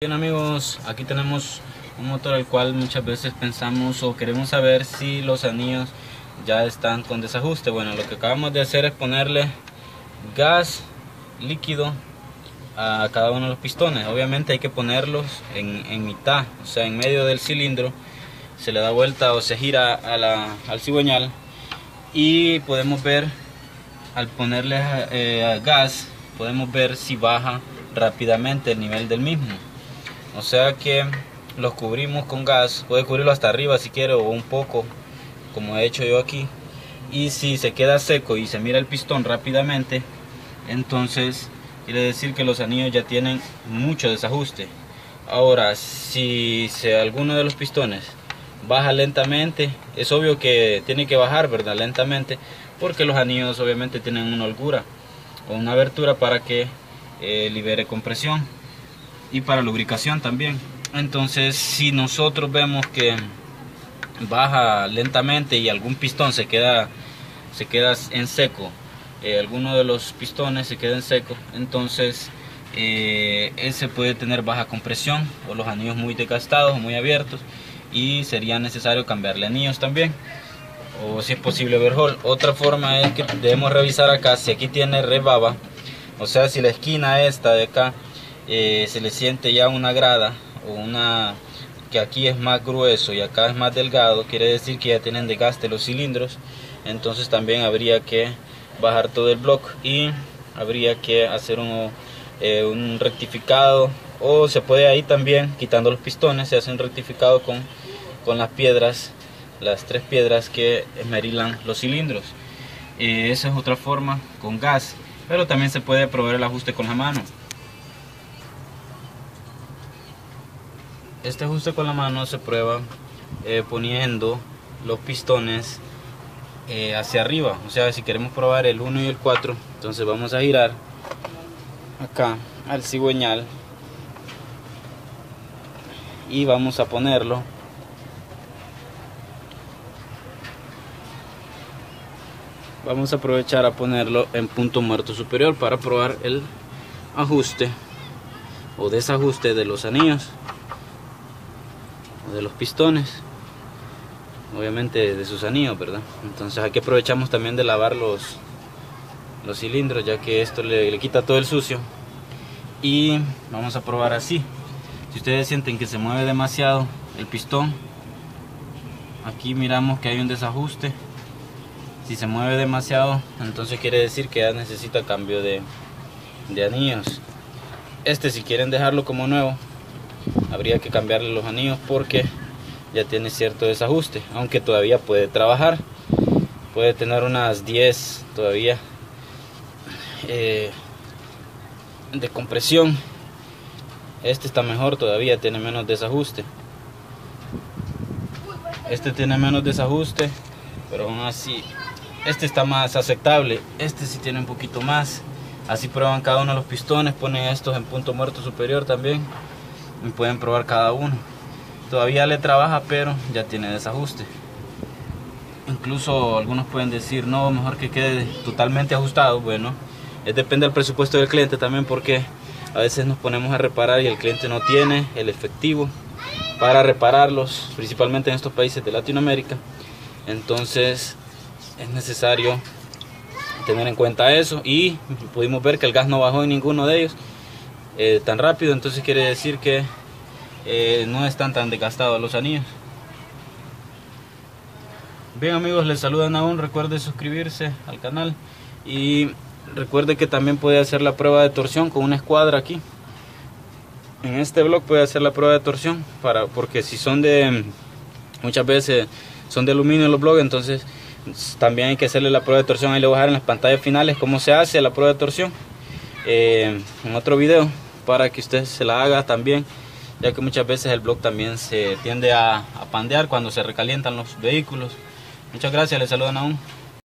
Bien amigos, aquí tenemos un motor el cual muchas veces pensamos o queremos saber si los anillos ya están con desajuste. Bueno, lo que acabamos de hacer es ponerle gas líquido a cada uno de los pistones. Obviamente hay que ponerlos en mitad, o sea en medio del cilindro. Se le da vuelta o se gira al cigüeñal y podemos ver, al ponerle gas, podemos ver si baja rápidamente el nivel del mismo. O sea que los cubrimos con gas, puede cubrirlo hasta arriba si quiere o un poco, como he hecho yo aquí. Y si se queda seco y se mira el pistón rápidamente, entonces quiere decir que los anillos ya tienen mucho desajuste. Ahora, si alguno de los pistones baja lentamente, es obvio que tiene que bajar, ¿verdad? Lentamente, porque los anillos obviamente tienen una holgura o una abertura para que libere compresión y para lubricación también. Entonces, si nosotros vemos que baja lentamente y algún pistón se queda en seco, alguno de los pistones se queda en seco, entonces ese puede tener baja compresión o los anillos muy desgastados o muy abiertos y sería necesario cambiarle anillos también, o si es posible overhaul. Otra forma es que debemos revisar acá si aquí tiene rebaba, o sea si la esquina esta de acá se le siente ya una grada o que aquí es más grueso y acá es más delgado, quiere decir que ya tienen desgaste los cilindros. Entonces también habría que bajar todo el bloque y habría que hacer un rectificado, o se puede ahí también quitando los pistones, se hace un rectificado con las piedras, las 3 piedras que esmerilan los cilindros. Esa es otra forma con gas, pero también se puede probar el ajuste con la mano. Este ajuste con la mano se prueba poniendo los pistones hacia arriba. O sea, si queremos probar el 1 y el 4, entonces vamos a girar acá al cigüeñal y vamos a ponerlo vamos a aprovechar a ponerlo en punto muerto superior para probar el ajuste o desajuste de los anillos de los pistones, obviamente de sus anillos, ¿verdad? Entonces aquí aprovechamos también de lavar los cilindros, ya que esto le quita todo el sucio. Y vamos a probar así. Si ustedes sienten que se mueve demasiado el pistón, aquí miramos que hay un desajuste. Si se mueve demasiado, entonces quiere decir que ya necesita cambio de anillos. Si quieren dejarlo como nuevo, habría que cambiarle los anillos porque ya tiene cierto desajuste, aunque todavía puede trabajar, puede tener unas 10 todavía de compresión. Está mejor, todavía tiene menos desajuste. Tiene menos desajuste, pero aún así está más aceptable. Sí tiene un poquito más. Así prueban cada uno de los pistones, ponen estos en punto muerto superior también y pueden probar cada uno. Todavía le trabaja, pero ya tiene desajuste. Incluso algunos pueden decir no, mejor que quede totalmente ajustado. Bueno, depende del presupuesto del cliente también, porque a veces nos ponemos a reparar y el cliente no tiene el efectivo para repararlos, principalmente en estos países de Latinoamérica. Entonces es necesario tener en cuenta eso, y pudimos ver que el gas no bajó en ninguno de ellos tan rápido, entonces quiere decir que no están tan desgastados los anillos. Bien amigos, les saludan aún. Recuerde suscribirse al canal y recuerde que también puede hacer la prueba de torsión con una escuadra aquí. En este blog puede hacer la prueba de torsión, porque si muchas veces son de aluminio los blogs, entonces también hay que hacerle la prueba de torsión. Ahí le voy a dejar en las pantallas finales cómo se hace la prueba de torsión en otro video, para que usted se la haga también, ya que muchas veces el blog también se tiende a pandear cuando se recalientan los vehículos. Muchas gracias, les saludan aún.